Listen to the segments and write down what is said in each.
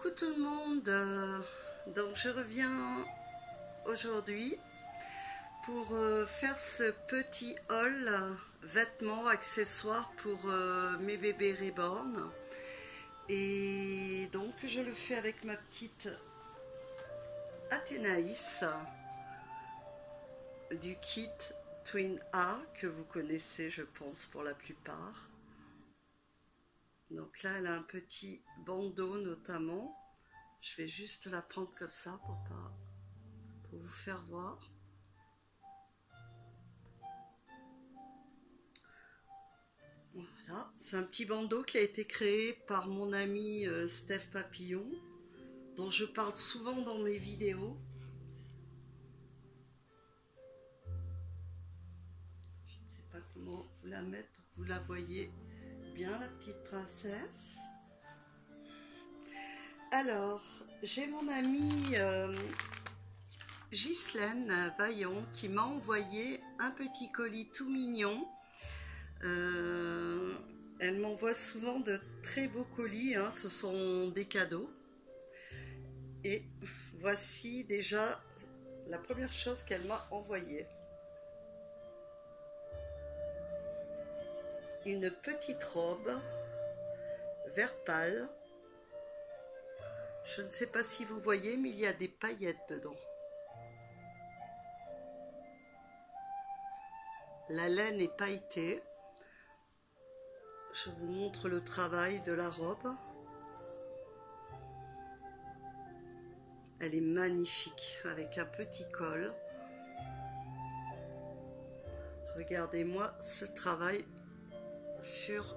Coucou tout le monde, donc je reviens aujourd'hui pour faire ce petit haul vêtements, accessoires pour mes bébés reborn. Et donc je le fais avec ma petite Athénaïs du kit Twin A que vous connaissez je pense pour la plupart. Donc là, elle a un petit bandeau notamment. Je vais juste la prendre comme ça pour vous faire voir. Voilà, c'est un petit bandeau qui a été créé par mon ami Steph Papillon, dont je parle souvent dans mes vidéos. Je ne sais pas comment vous la mettre pour que vous la voyez bien, la petite princesse. Alors, j'ai mon amie Ghislaine Vaillant qui m'a envoyé un petit colis tout mignon. Elle m'envoie souvent de très beaux colis, hein, ce sont des cadeaux. Et voici déjà la première chose qu'elle m'a envoyée. Une petite robe vert pâle. Je ne sais pas si vous voyez, mais il y a des paillettes dedans. La laine est pailletée. Je vous montre le travail de la robe. Elle est magnifique, avec un petit col. Regardez-moi ce travail sur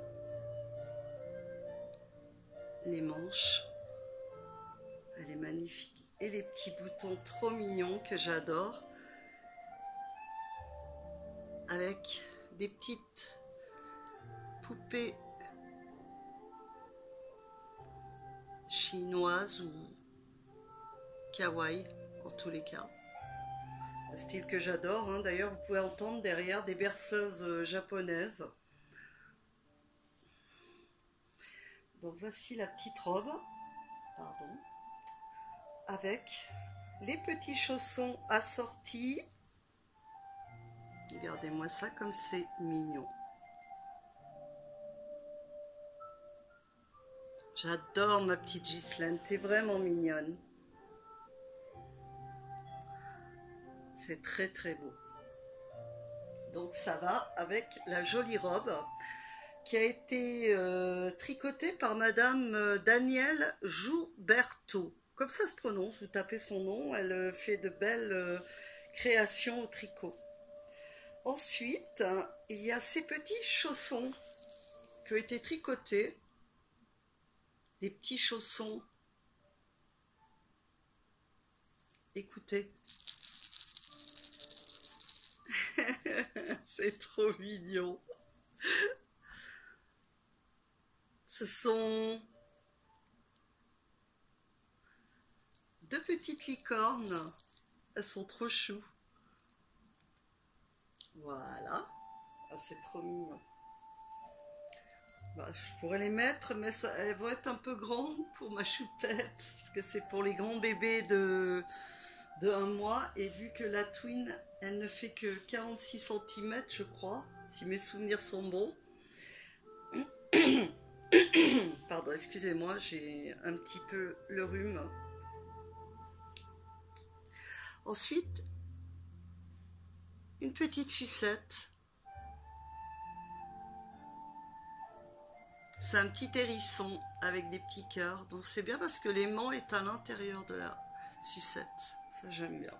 les manches. Elle est magnifique. Et les petits boutons trop mignons que j'adore. Avec des petites poupées chinoises ou kawaii en tous les cas. Le style que j'adore. Hein. D'ailleurs, vous pouvez entendre derrière des berceuses japonaises. Donc voici la petite robe. Pardon. Avec les petits chaussons assortis. Regardez-moi ça comme c'est mignon. J'adore ma petite Ghislaine, t'es vraiment mignonne. C'est très très beau. Donc ça va avec la jolie robe qui a été tricotée par Madame Danielle Jouberto. Comme ça se prononce, vous tapez son nom, elle fait de belles créations au tricot. Ensuite, il y a ces petits chaussons qui ont été tricotés. Des petits chaussons. Écoutez. C'est trop mignon. Ce sont deux petites licornes. Elles sont trop choues. Voilà. Ah, c'est trop mignon. Bah, je pourrais les mettre, mais elles vont être un peu grandes pour ma choupette. Parce que c'est pour les grands bébés de 1 mois. Et vu que la Twin, elle ne fait que 46 cm, je crois. Si mes souvenirs sont bons. Pardon, excusez-moi, j'ai un petit peu le rhume. Ensuite, une petite sucette. C'est un petit hérisson avec des petits cœurs. Donc c'est bien parce que l'aimant est à l'intérieur de la sucette. Ça j'aime bien.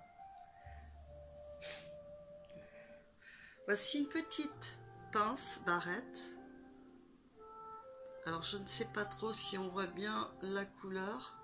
Voici une petite pince barrette. Alors je ne sais pas trop si on voit bien la couleur.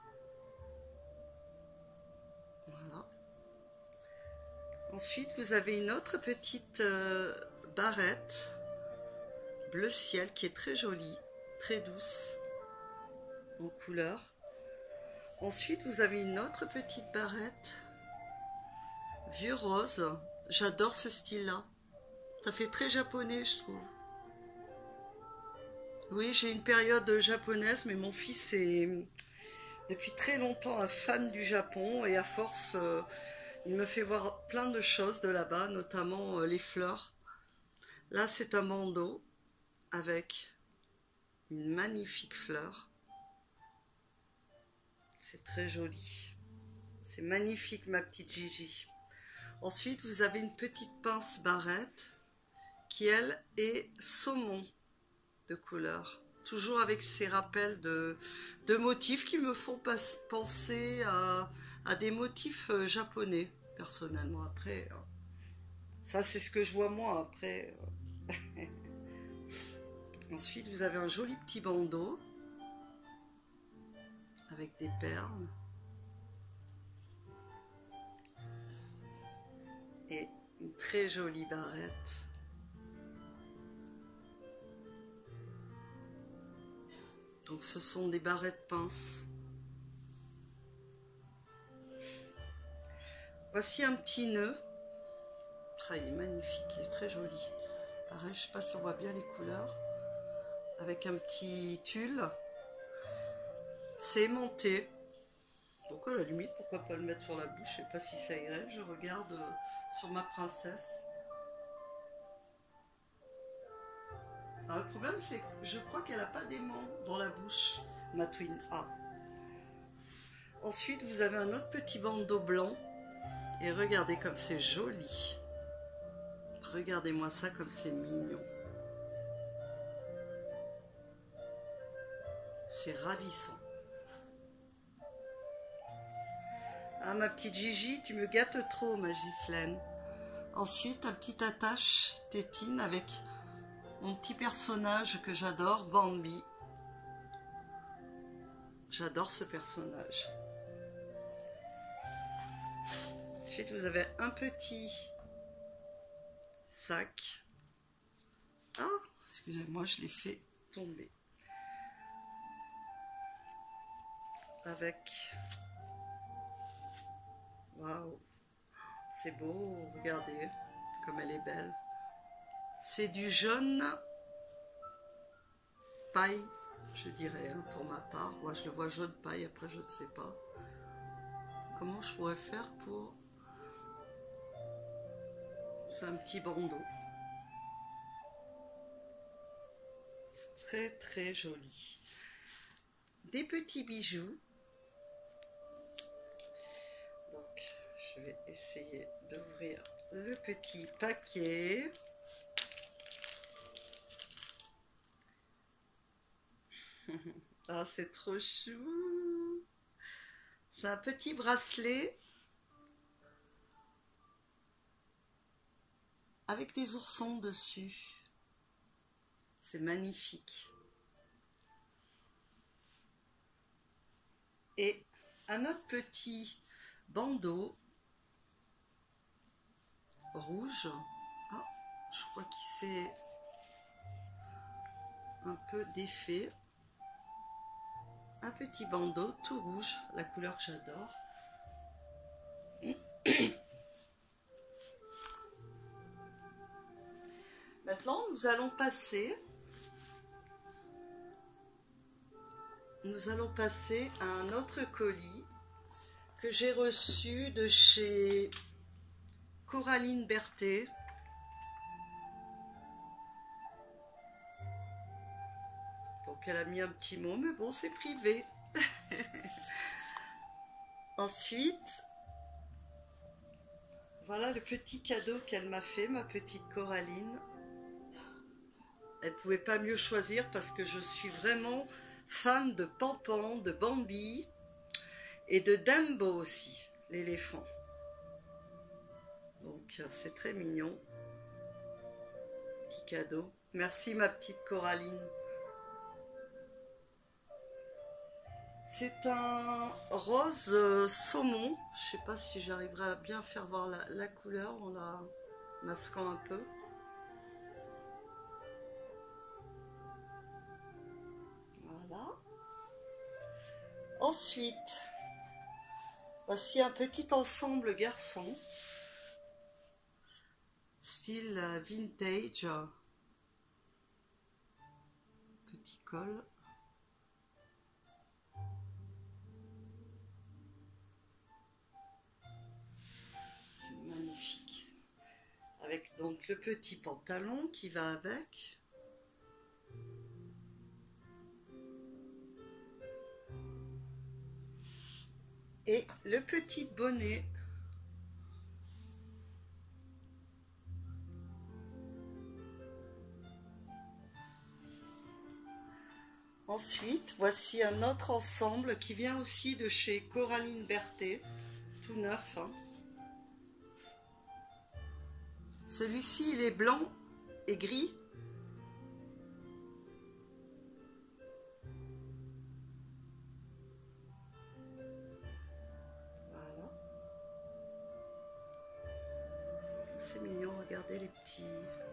Voilà. Ensuite vous avez une autre petite barrette bleu ciel qui est très jolie. Très douce en couleur. Ensuite vous avez une autre petite barrette vieux rose. J'adore ce style là, ça fait très japonais je trouve. Oui, j'ai une période japonaise, mais mon fils est depuis très longtemps un fan du Japon et à force, il me fait voir plein de choses de là-bas, notamment les fleurs. Là, c'est un bandeau avec une magnifique fleur. C'est très joli. C'est magnifique, ma petite Gigi. Ensuite, vous avez une petite pince barrette qui, elle, est saumon de couleur. Toujours avec ces rappels de motifs qui me font penser à des motifs japonais, personnellement. Après, ça c'est ce que je vois moi. Après, ensuite vous avez un joli petit bandeau avec des perles et une très jolie barrette. Donc ce sont des barrettes pinces. Voici un petit nœud. Ah, il est magnifique, il est très joli. Pareil, je ne sais pas si on voit bien les couleurs. Avec un petit tulle. C'est aimanté. Donc à la limite, pourquoi pas le mettre sur la bouche. Je ne sais pas si ça irait. Je regarde sur ma princesse. Alors, le problème, c'est que je crois qu'elle n'a pas d'aimant dans la bouche, ma Twin A. Ensuite, vous avez un autre petit bandeau blanc. Et regardez comme c'est joli. Regardez-moi ça comme c'est mignon. C'est ravissant. Ah, ma petite Gigi, tu me gâtes trop, ma Ghislaine. Ensuite, un petit attache tétine avec mon petit personnage que j'adore, Bambi. J'adore ce personnage. Ensuite, vous avez un petit sac. Ah, excusez-moi, je l'ai fait tomber. Avec... Waouh, c'est beau, regardez comme elle est belle. C'est du jaune paille, je dirais, hein, pour ma part. Moi, je le vois jaune paille, après, je ne sais pas. Comment je pourrais faire pour... C'est un petit bandeau. C'est très, très joli. Des petits bijoux. Donc, je vais essayer d'ouvrir le petit paquet. Ah, c'est trop chou. C'est un petit bracelet avec des oursons dessus. C'est magnifique. Et un autre petit bandeau rouge. Ah, je crois qu'il s'est un peu défait. Un petit bandeau tout rouge, la couleur que j'adore. Maintenant, nous allons passer à un autre colis que j'ai reçu de chez Coraline Berthet. Donc elle a mis un petit mot, mais bon, c'est privé. Ensuite, voilà le petit cadeau qu'elle m'a fait, ma petite Coraline. Elle ne pouvait pas mieux choisir parce que je suis vraiment fan de Pampan, de Bambi et de Dumbo aussi, l'éléphant. Donc c'est très mignon. Petit cadeau. Merci ma petite Coraline. C'est un rose saumon. Je sais pas si j'arriverai à bien faire voir la couleur en la masquant un peu. Voilà. Ensuite, voici un petit ensemble garçon. Style vintage. Petit col. Donc le petit pantalon qui va avec. Et le petit bonnet. Ensuite, voici un autre ensemble qui vient aussi de chez Coraline Berthet, tout neuf. Hein. Celui-ci, il est blanc et gris. Voilà. C'est mignon, regardez les petits...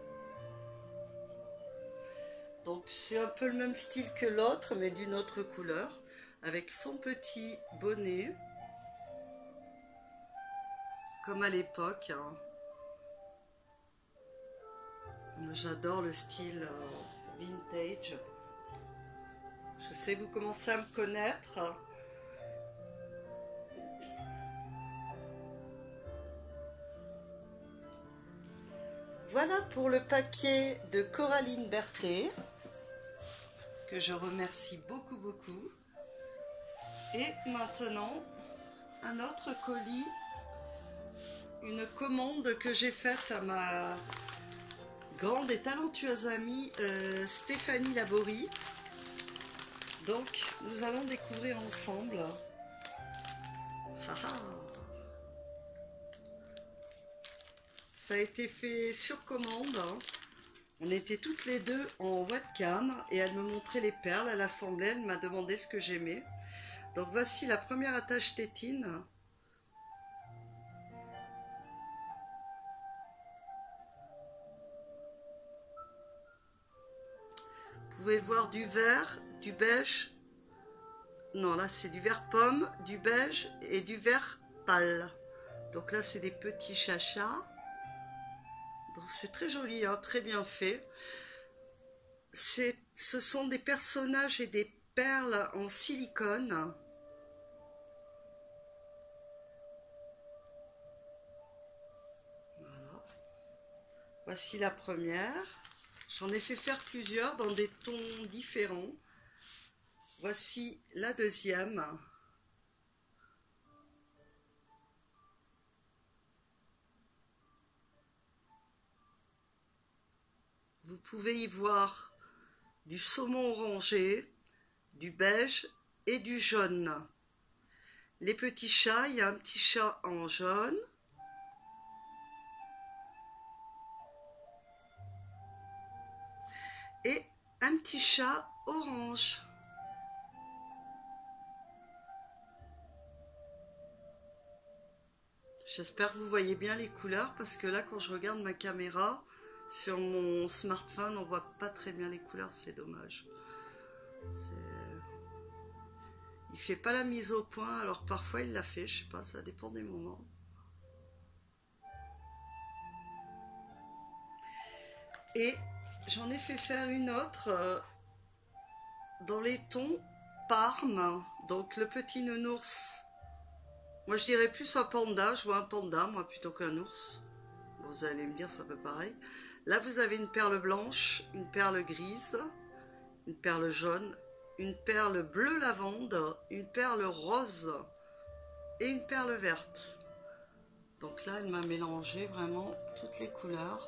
Donc c'est un peu le même style que l'autre, mais d'une autre couleur, avec son petit bonnet, comme à l'époque. Hein. J'adore le style vintage. Je sais que vous commencez à me connaître. Voilà pour le paquet de Coraline Berthet, que je remercie beaucoup, beaucoup. Et maintenant, un autre colis, une commande que j'ai faite à ma grande et talentueuse amie Stéphanie Laborie. Donc, nous allons découvrir ensemble. Ça a été fait sur commande. Hein. On était toutes les deux en webcam et elle me montrait les perles. Elle assemblait, elle m'a demandé ce que j'aimais. Donc voici la première attache tétine. Vous pouvez voir du vert, du beige. Non, là c'est du vert pomme, du beige et du vert pâle. Donc là c'est des petits chachas. Donc c'est très joli, hein, très bien fait. Ce sont des personnages et des perles en silicone. Voilà. Voici la première. J'en ai fait faire plusieurs dans des tons différents. Voici la deuxième. Vous pouvez y voir du saumon orangé, du beige et du jaune. Les petits chats, il y a un petit chat en jaune. Et un petit chat orange. J'espère que vous voyez bien les couleurs parce que là, quand je regarde ma caméra sur mon smartphone, on voit pas très bien les couleurs, c'est dommage. Il fait pas la mise au point, alors parfois il l'a fait, je sais pas, ça dépend des moments. Et j'en ai fait faire une autre dans les tons Parme, donc le petit nounours. Moi je dirais plus un panda, je vois un panda moi plutôt qu'un ours. Bon, vous allez me dire c'est un peu pareil. Là vous avez une perle blanche, une perle grise, une perle jaune, une perle bleu lavande, une perle rose et une perle verte. Donc là elle m'a mélangé vraiment toutes les couleurs.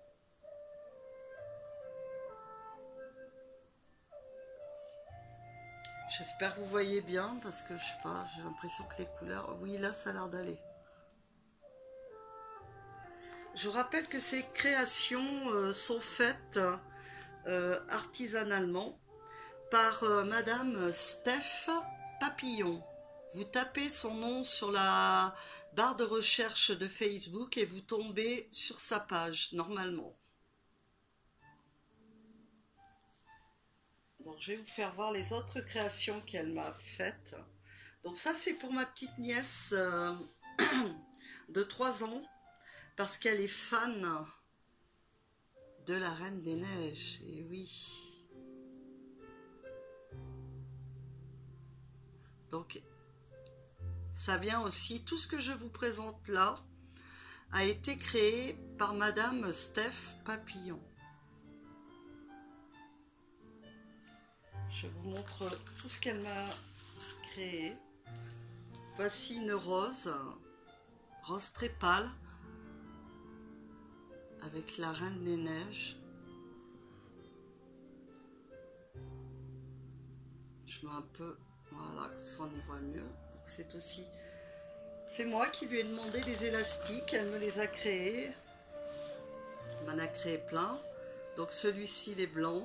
J'espère que vous voyez bien parce que je sais pas, j'ai l'impression que les couleurs... Oui, là ça a l'air d'aller. Je vous rappelle que ces créations sont faites artisanalement par Madame Steph Papillon. Vous tapez son nom sur la barre de recherche de Facebook et vous tombez sur sa page normalement. Donc, je vais vous faire voir les autres créations qu'elle m'a faites. Donc ça c'est pour ma petite nièce de 3 ans parce qu'elle est fan de la Reine des Neiges. Et oui. Donc ça vient aussi, tout ce que je vous présente là a été créée par Madame Steph Papillon. Je vous montre tout ce qu'elle m'a créé. Voici une rose très pâle, avec la Reine des Neiges. Je mets un peu, voilà, comme ça on y voit mieux. C'est aussi, c'est moi qui lui ai demandé des élastiques, elle me les a créés. Elle m'en a créé plein. Donc celui-ci, il est blanc.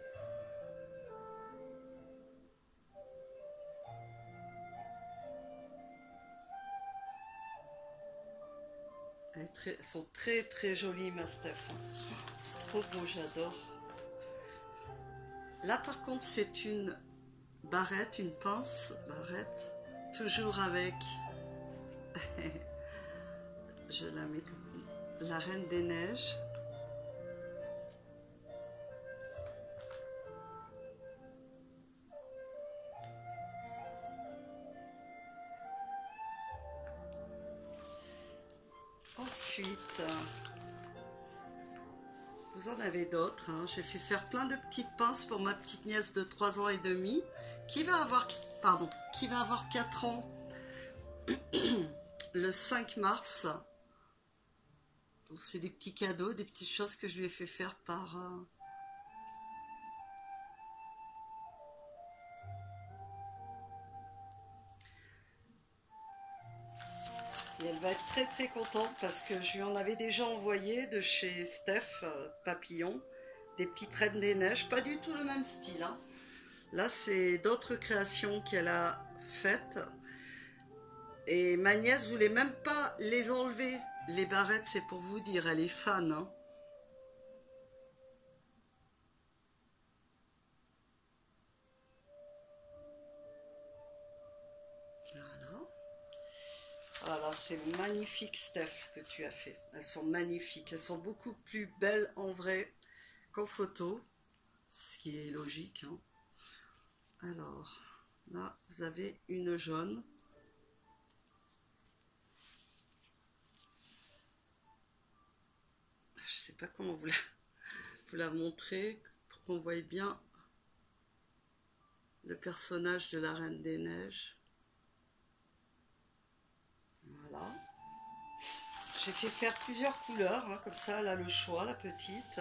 Elles sont très très jolies, ma Steph. C'est trop beau, j'adore. Là par contre c'est une barrette, une pince barrette, toujours avec, je la mets comme la Reine des Neiges. Ensuite, vous en avez d'autres, hein. J'ai fait faire plein de petites pinces pour ma petite nièce de 3 ans et demi qui va avoir 4 ans le 5 mars. C'est des petits cadeaux, des petites choses que je lui ai fait faire par... Et elle va être très très contente parce que je lui en avais déjà envoyé de chez Steph Papillon, des petites Reines des Neiges, pas du tout le même style, hein. Là c'est d'autres créations qu'elle a faites. Et ma nièce voulait même pas les enlever. Les barrettes, c'est pour vous dire, elle est fan, hein. Voilà. Voilà, c'est magnifique, Steph, ce que tu as fait. Elles sont magnifiques. Elles sont beaucoup plus belles en vrai qu'en photo, ce qui est logique, hein. Alors, là, vous avez une jaune. Je sais pas comment vous la montrer pour qu'on voie bien le personnage de la Reine des Neiges. Voilà. J'ai fait faire plusieurs couleurs, hein, comme ça, elle a le choix, la petite.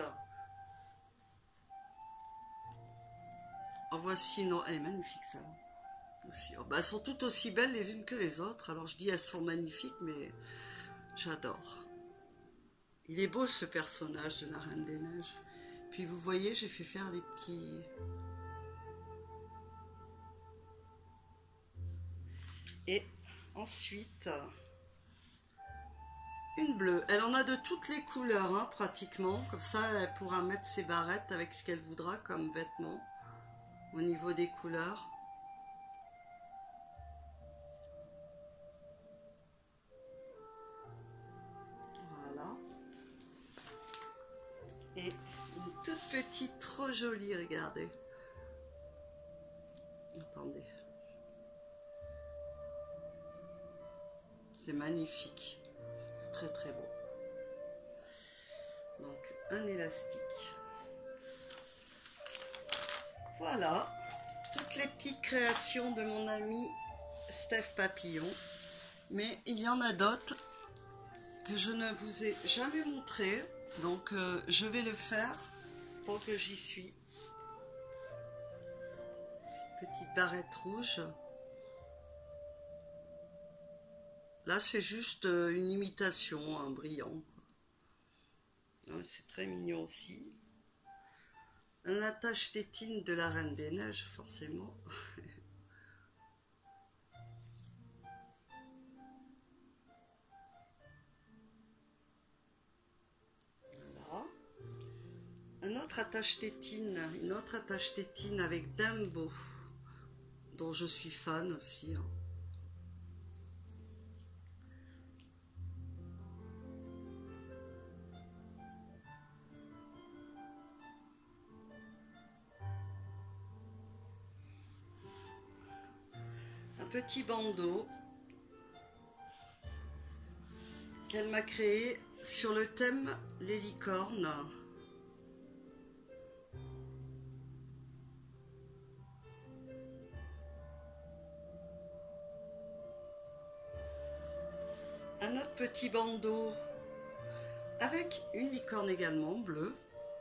En voici une, elle est magnifique, ça. Aussi. Oh, bah, elles sont toutes aussi belles les unes que les autres. Alors je dis elles sont magnifiques, mais j'adore. Il est beau ce personnage de la Reine des Neiges. Puis vous voyez, j'ai fait faire des petits... Et ensuite, une bleue. Elle en a de toutes les couleurs, hein, pratiquement. Comme ça, elle pourra mettre ses barrettes avec ce qu'elle voudra comme vêtements au niveau des couleurs. Voilà. Et une toute petite, trop jolie, regardez. Attendez. C'est magnifique. C'est très très beau. Donc un élastique. Voilà. Toutes les petites créations de mon ami Steph Papillon. Mais il y en a d'autres que je ne vous ai jamais montré. Donc je vais le faire tant que j'y suis. Petite barrette rouge. Là, c'est juste une imitation, un brillant. C'est très mignon aussi. Un attache-tétine de la Reine des Neiges, forcément. Voilà. Un autre attache-tétine, une autre attache-tétine avec Dumbo, dont je suis fan aussi, hein. Petit bandeau qu'elle m'a créé sur le thème les licornes. Un autre petit bandeau avec une licorne également bleue.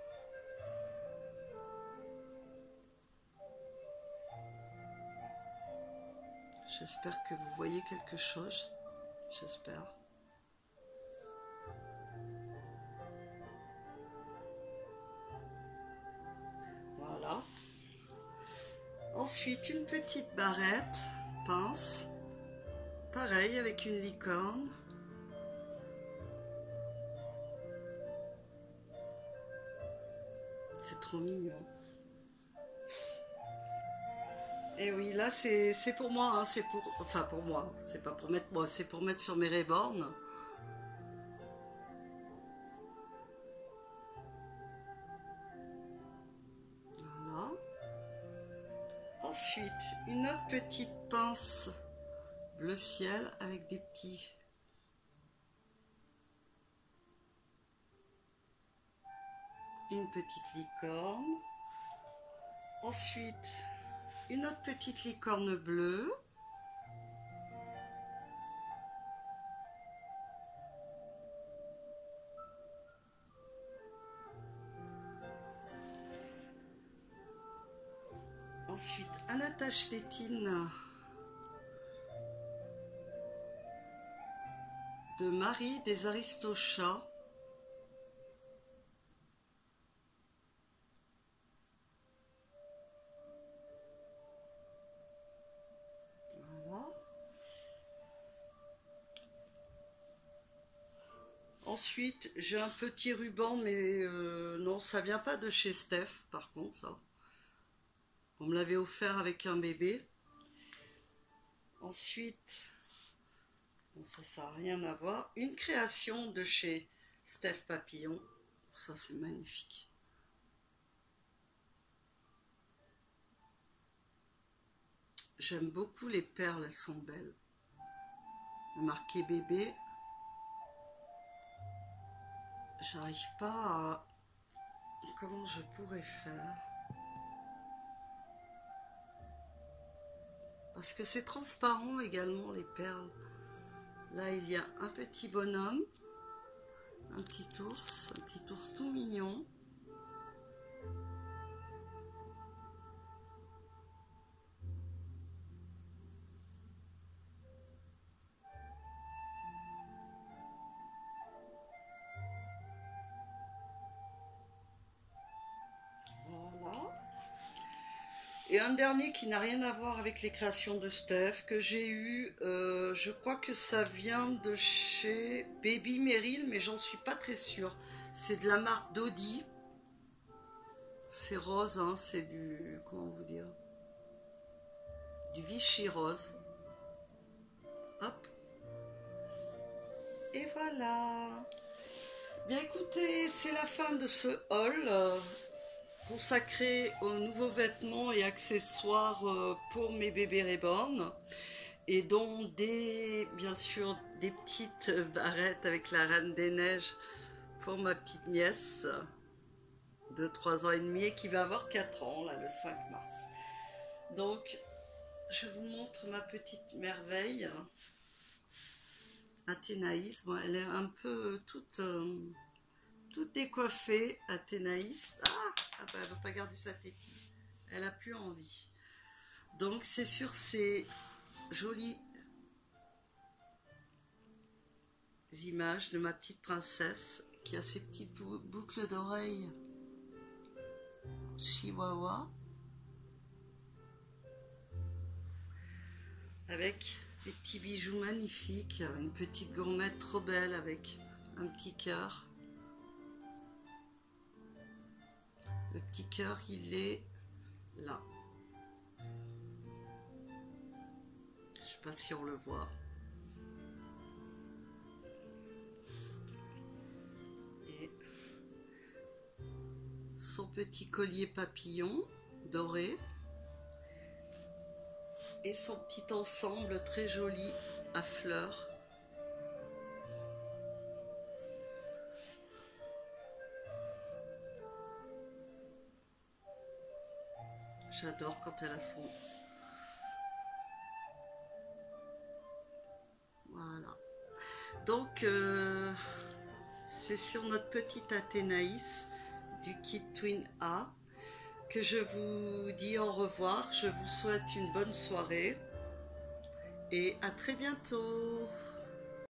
J'espère que vous voyez quelque chose. J'espère. Voilà. Ensuite, une petite barrette, pince. Pareil avec une licorne. C'est trop mignon. Et oui, là c'est pour moi, hein, c'est pour, enfin pour moi, c'est pas pour mettre moi, c'est pour mettre sur mes Reborn. Voilà. Ensuite, une autre petite pince bleu ciel avec des petits. Une petite licorne. Ensuite, une autre petite licorne bleue. Ensuite, un attache tétine de Marie des Aristochats. Voilà. Ensuite, j'ai un petit ruban, mais non, ça vient pas de chez Steph, par contre, ça. On me l'avait offert avec un bébé. Ensuite, bon, ça n'a rien à voir. Une création de chez Steph Papillon. Ça, c'est magnifique. J'aime beaucoup les perles, elles sont belles. Marqué bébé. J'arrive pas à... Comment je pourrais faire? Parce que c'est transparent également, les perles. Là, il y a un petit bonhomme, un petit ours tout mignon. Voilà. Et un dernier qui n'a rien à voir avec les créations de Steph, que j'ai eu, je crois que ça vient de chez Baby Meryl, mais j'en suis pas très sûre. C'est de la marque Dodi. C'est rose, hein, c'est du, comment vous dire, du Vichy rose. Hop. Et voilà. Bien écoutez, c'est la fin de ce haul. Consacré aux nouveaux vêtements et accessoires pour mes bébés reborn, et dont bien sûr des petites barrettes avec la Reine des Neiges pour ma petite nièce de 3 ans et demi et qui va avoir 4 ans là, le 5 mars. Donc je vous montre ma petite merveille, Athénaïs. Bon, elle est un peu toute décoiffée, Athénaïs. Ah bah, elle ne veut pas garder sa tétine. Elle n'a plus envie. Donc c'est sur ces jolies images de ma petite princesse qui a ses petites boucles d'oreilles chihuahua avec des petits bijoux magnifiques, une petite gourmette trop belle avec un petit cœur. Le petit cœur, il est là. Je ne sais pas si on le voit. Et son petit collier papillon doré. Et son petit ensemble très joli à fleurs. J'adore quand elle a son... Voilà. Donc, c'est sur notre petite Athénaïs du kit Twin A que je vous dis au revoir. Je vous souhaite une bonne soirée et à très bientôt.